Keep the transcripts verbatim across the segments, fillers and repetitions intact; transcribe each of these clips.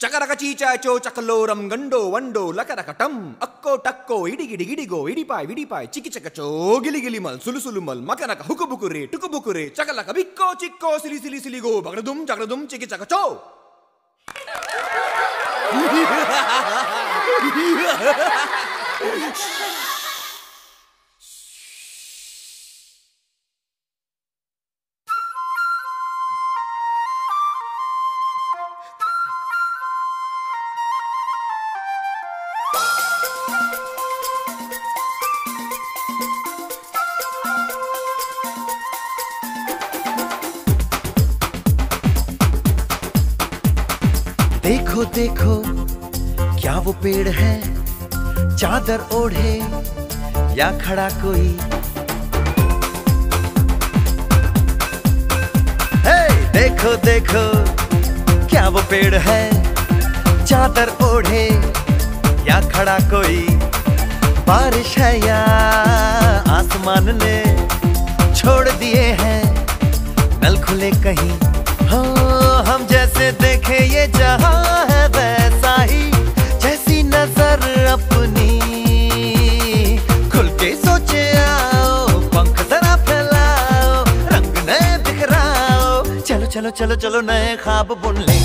చకరక చీచాచో చకలోరం గండో వండో లకరకటం అక్కో టక్కో ఇడిగిడి గిడిగో ఇడిపాయ్ విడిపాయ్ చికిచకచో గిలిగిలి మల్ సులుసులు మల్ మకనక హుకుబుకురే టుకుబుకురే చకలక బిక్కో చిక్కో సిలి సిలి సిలిగో బగడదుం చగడదుం చికిచకచో. देखो देखो क्या वो पेड़ है, चादर ओढ़े या खड़ा कोई. हे देखो देखो क्या वो पेड़ है, चादर ओढ़े या खड़ा कोई. बारिश है या आसमान ने छोड़ दिए हैं नल खुले कहीं. हो हम जैसे देखे ये जहां है वैसा ही, जैसी नजर अपनी खुल के सोचे आओ. पंख जरा फैलाओ, रंग नए बिखराओ. चलो चलो चलो चलो नए ख्वाब बुन ले.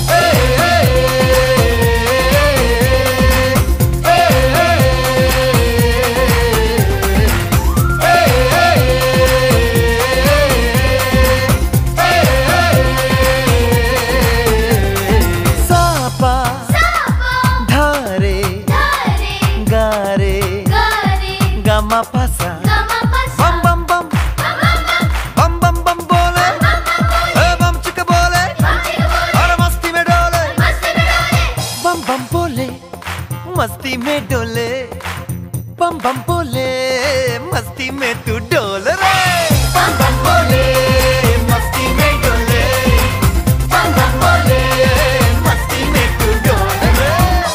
Pasa bam bam bam bam bam bam bole bam chika bole aur masti mein dole bam bam bole masti mein dole bam bam bole masti mein tu dole re bam bam bole masti mein dole bam bam bole masti mein tu dole re.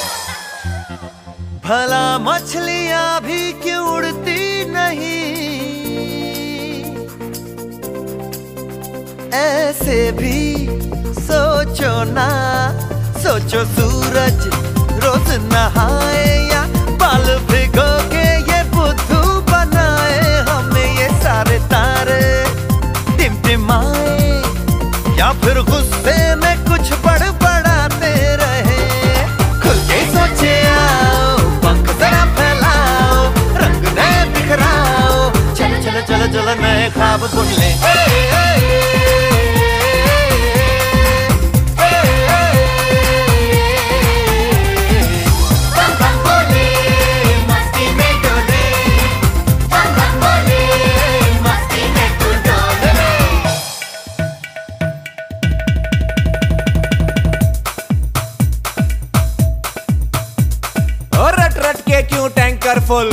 भला मछलियां भी क्यों उड़ती नहीं, ऐसे भी सोचो ना. सोचो सूरज रोज नहाए या बाल भिगो के ये बुद्धू बनाए. हमें ये सारे तारे टिमटिमाए या फिर गुस्से में कुछ बड़बड़ाते रहे. खुल के सोचे आओ, पंख जरा फैलाओ, रंग नए बिखराओ. चलो चलो चलो चलो नए ख्वाब बुन ले. रट रट के क्यों टैंकर फुल,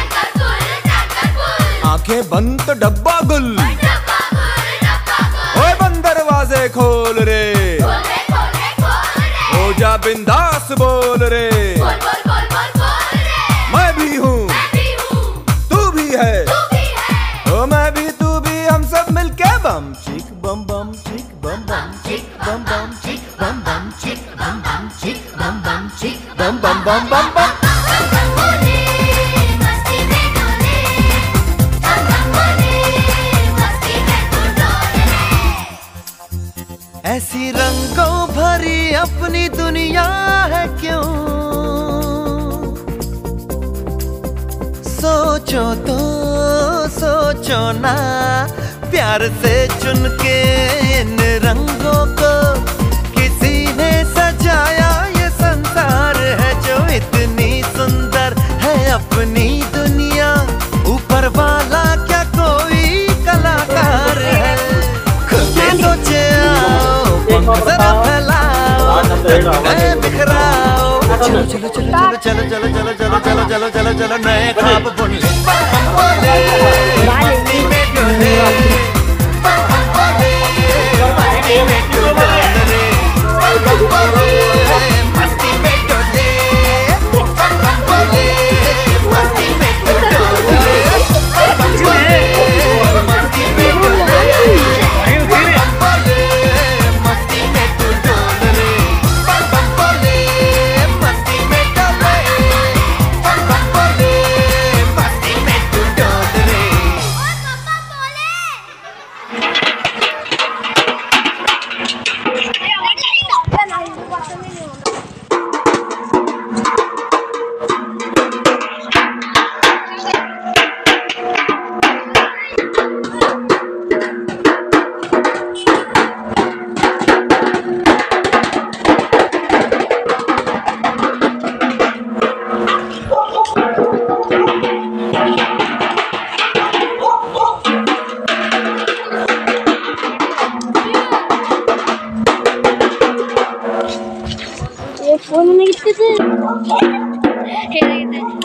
आंखें बंद तो डब्बा गुल. ओए बंद दरवाजे खोल रे, हो जा बिंदास बोल रे. मैं भी हूँ तू भी है, ओ मैं भी तू भी, हम सब मिलके बम चिक बम बम चिक बम बम चिक बम बम चिक बम बम चिक बम बम चिक बम बम चिक बम बम बम बम बम. ऐसी रंगों भरी अपनी दुनिया है क्यों, सोचो तो सोचो ना. प्यार से चुन के इन रंगों को किसी ने सजाया. ये संसार है जो इतनी सुंदर है अपनी दुनिया. ऊपर वाला क्या कोई कलाकार है. खुद के सोचे आओ, पंख जरा फैलाओ, नए बिखराओ. चलो चलो चलो चलो चलो चलो चलो चलो चलो चलो चलो चलो नए ख्वाब बुन ले. मस्ती में डोले, मस्ती में डोले, मस्ती में डोले, मस्ती में डोले. Onun gitmesi. Hele gidi.